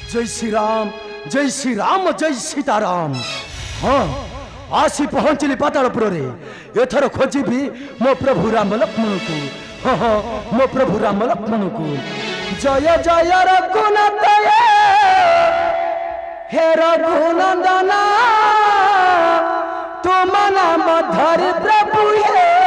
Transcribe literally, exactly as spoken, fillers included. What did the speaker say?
जय श्री राम जय श्री राम जय सीताराम। हाँ आसी पहुंचली पातालपुर रे एथर खोजिबी मो प्रभु राम लक्ष्मण को। हाँ हाँ मो प्रभु राम लक्ष्मण को। जय जय रघुनाथ हे रघुनंदना तुम नाम धरि प्रभु हे